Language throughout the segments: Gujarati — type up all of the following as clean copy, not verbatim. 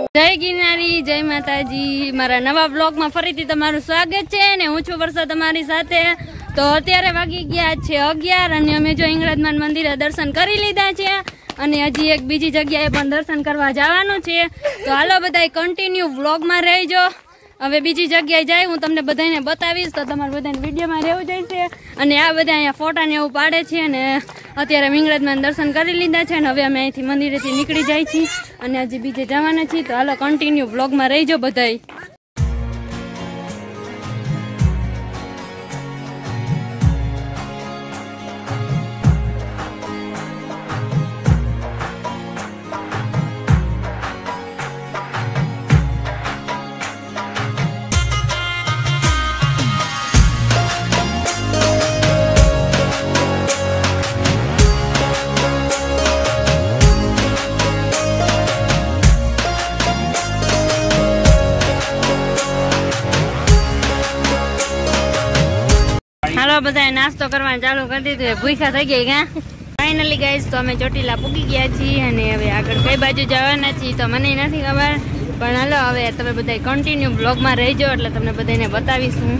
જય ગિરનારી, જય માતાજી। મારા નવા બ્લોગમાં ફરીથી તમારું સ્વાગત છે ને હું છું વર્ષા તમારી સાથે। તો અત્યારે વાગી ગયા છે 11 અને અમે જો હિંગળાજમાન મંદિરે દર્શન કરી લીધા છે અને હજી એક બીજી જગ્યાએ પણ દર્શન કરવા જવાનું છે। તો હાલો બધાય કન્ટિન્યુ વ્લોગમાં રહેજો। હવે બીજી જગ્યાએ જાય હું તમને બધાને બતાવીશ તો તમારે બધાને વિડીયોમાં રહેવું જોઈશે। અને આ બધા અહીંયા ફોટા ને એવું પાડે છે ને અત્યારે હિંગળાજમાં દર્શન કરી લીધા છે ને હવે અમે અહીંથી મંદિરેથી નીકળી જાય છીએ અને હજી બીજે જવાના છીએ। તો હાલો કન્ટિન્યુ વ્લોગમાં રહેજો બધાય। હાલો બધાએ નાસ્તો કરવાનું ચાલુ કરી દીધું, ભૂખ્યા થઈ ગઈ ક્યાં। ફાઇનલી ગાઈસ તો અમે ચોટીલા પૂગી ગયા છીએ અને હવે આગળ કઈ બાજુ જવાના છીએ તો મને નથી ખબર, પણ હાલો હવે તમે બધા કન્ટિન્યુ બ્લોગમાં રહેજો એટલે તમને બધાને બતાવીશું।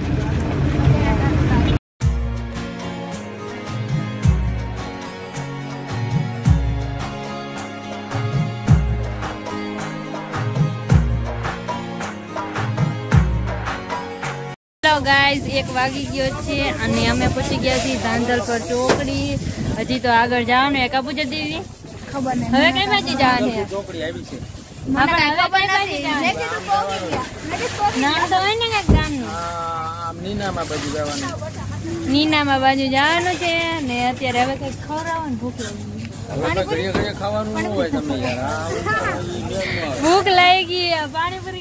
ગાઈસ 1 વાગી ગયો છે અને અમે પહોંચી ગયા છીએ ધાંધલપર ચોકડી। હજી તો આગળ જવાનું એક પૂજા દેવી ખબર નહીં હવે કઈ બાજુ જવાનું છે ચોકડી આવી છે આપણે ખબર નથી નામ તો હોય ને કે ગામનું નીનામાં બાજુ જવાનું છે ને અત્યારે હવે કઈ ખવડાવવાનું ભૂખ ભૂખ લાગી પાણીપુરી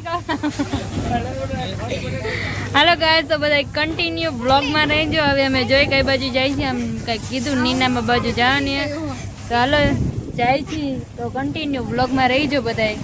હાલો ગાઈસ તો બધા કન્ટિન્યુ બ્લોગમાં રહેજો। હવે અમે જોઈ કઈ બાજુ જાય છે આમ કઈ કીધું નીનામાં બાજુ જવાની તો હાલો જાય છે તો કન્ટિન્યુ બ્લોગમાં રહેજો બધા।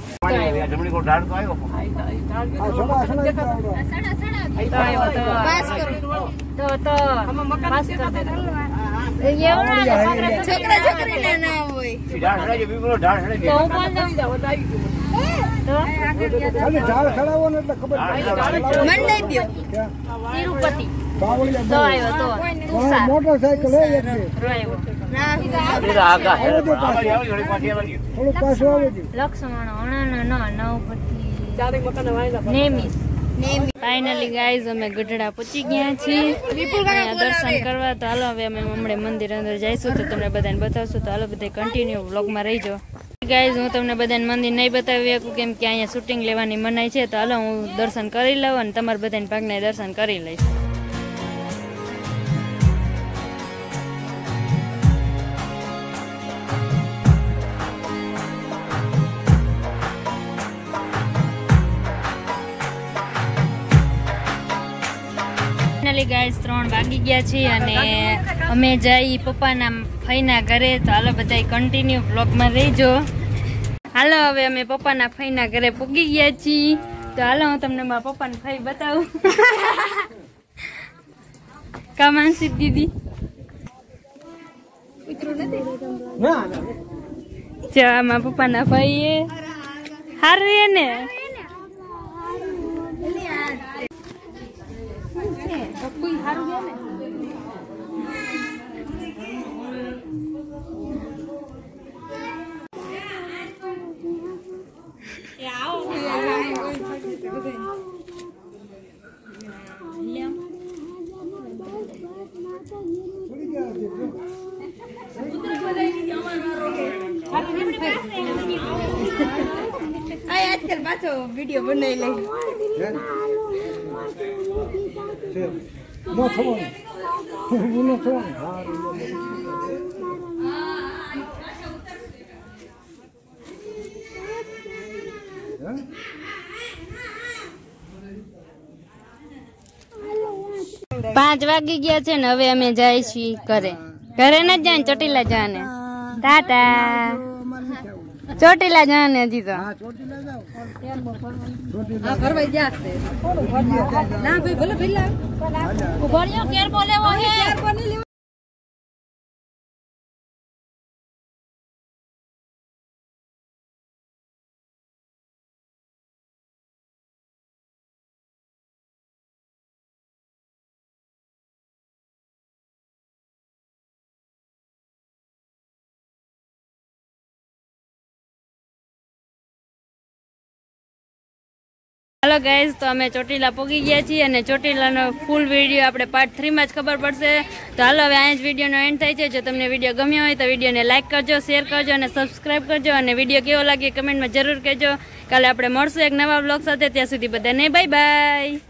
ફાઇનલી ગાઈઝ અમે ગઢડા પહોંચી ગયા છીએ દર્શન કરવા। તો હાલો હવે અમે હમણાં મંદિર અંદર જઈશું તો તમને બધાને બતાવશું। તો હાલો બધા કન્ટિન્યુ વ્લોગમાં રહેજો। ગાઈઝ હું તમને બધાને મંદિર નહીં બતાવી શકું કેમ કે અહીંયા શૂટિંગ લેવાની મનાઈ છે। તો હાલો હું દર્શન કરી લઉં અને તમારા બધાને ભાગના દર્શન કરી લઈશ। ગાઈસ 3 વાગી ગયા છે અને અમે જઈ પપ્પાના ફઈના ઘરે। તો હાલો બધા કન્ટિન્યુ બ્લોગમાં રહેજો। હાલો હવે અમે પપ્પાના ફઈના ઘરે પૂગી ગયા છીએ તો હાલો હું તમને મારા પપ્પાના ફઈ બતાવું। કા માનસી દીદી ચા મારા પપ્પાના ફઈ હારે ને કોઈ હારું ગયા ને એ આવો આજકાલ પાછો વિડીયો બનાવી લઈ No થવાનું no થવાનું 5 વાગી ગયા છે ને હવે અમે જાય છીએ ઘરે ન જાય ચોટીલા જાને ટાટા ચોટીલા જાને હજી તો ફરવાઈ જાશે ના ભાઈ ભલે ભીલા ઉભો કેર બોલે વો હે હાલો ગાઈઝ, તો અમે ચોટીલા પહોંચી ગયા છીએ અને ચોટીલાનો ફૂલ વિડીયો આપણે પાર્ટ 3 માં જ ખબર પડશે. તો હાલો હવે અહીંયા જ વિડીયોનો એન્ડ થાય છે. જો તમને વિડીયો ગમ્યો હોય તો વિડીયોને લાઇક કરજો, શેર કરજો અને સબસ્ક્રાઇબ કરજો. અને વિડીયો કેવો લાગે કમેન્ટમાં જરૂર કહેજો. કાલે આપણે મળશું એક નવા વ્લોગ સાથે. ત્યાં સુધી બધાને બાય બાય.